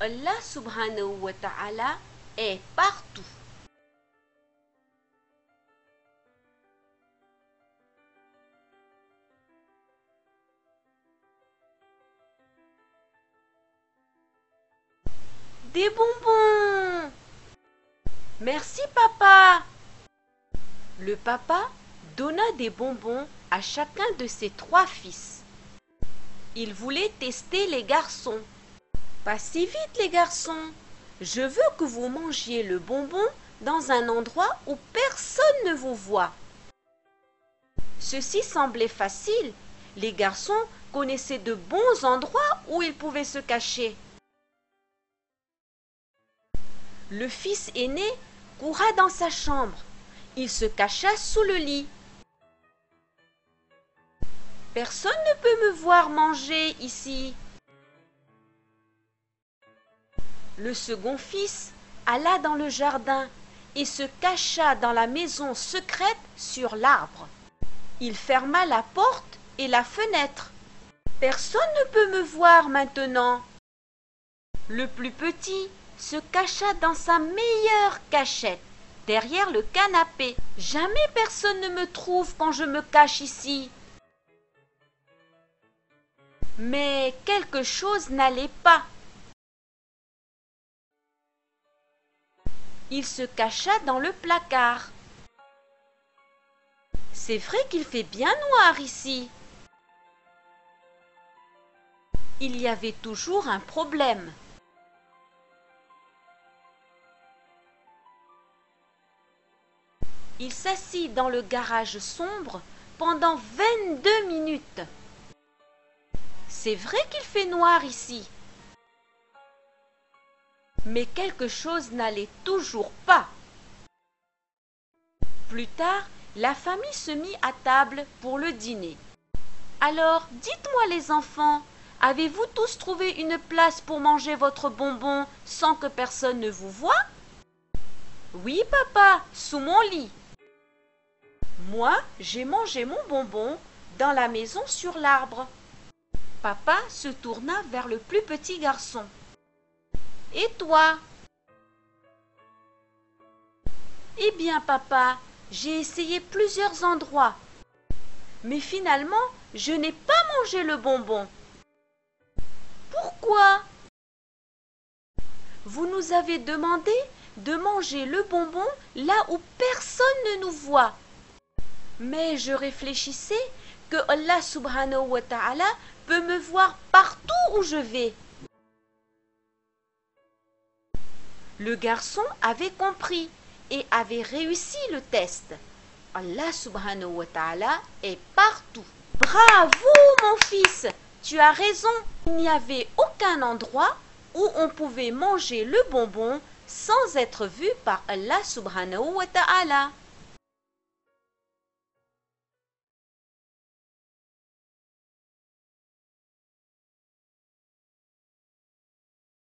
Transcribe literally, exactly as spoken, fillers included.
Allah subhanahu wa ta'ala est partout. Des bonbons! Merci papa! Le papa donna des bonbons à chacun de ses trois fils. Il voulait tester les garçons. Pas si vite les garçons! Je veux que vous mangiez le bonbon dans un endroit où personne ne vous voit. Ceci semblait facile. Les garçons connaissaient de bons endroits où ils pouvaient se cacher. Le fils aîné coura dans sa chambre. Il se cacha sous le lit. Personne ne peut me voir manger ici. Le second fils alla dans le jardin et se cacha dans la maison secrète sur l'arbre. Il ferma la porte et la fenêtre. Personne ne peut me voir maintenant. Le plus petit se cacha dans sa meilleure cachette, derrière le canapé. Jamais personne ne me trouve quand je me cache ici. Mais quelque chose n'allait pas. Il se cacha dans le placard. C'est vrai qu'il fait bien noir ici. Il y avait toujours un problème. Il s'assit dans le garage sombre pendant vingt-deux minutes. C'est vrai qu'il fait noir ici. Mais quelque chose n'allait toujours pas. Plus tard, la famille se mit à table pour le dîner. Alors, dites-moi les enfants, avez-vous tous trouvé une place pour manger votre bonbon sans que personne ne vous voie? Oui, papa, sous mon lit. Moi, j'ai mangé mon bonbon dans la maison sur l'arbre. Papa se tourna vers le plus petit garçon. Et toi? Eh bien, papa, j'ai essayé plusieurs endroits. Mais finalement, je n'ai pas mangé le bonbon. Pourquoi? Vous nous avez demandé de manger le bonbon là où personne ne nous voit. Mais je réfléchissais que Allah subhanahu wa ta'ala peut me voir partout où je vais. Le garçon avait compris et avait réussi le test. Allah subhanahu wa ta'ala est partout. Bravo mon fils, tu as raison. Il n'y avait aucun endroit où on pouvait manger le bonbon sans être vu par Allah subhanahu wa ta'ala.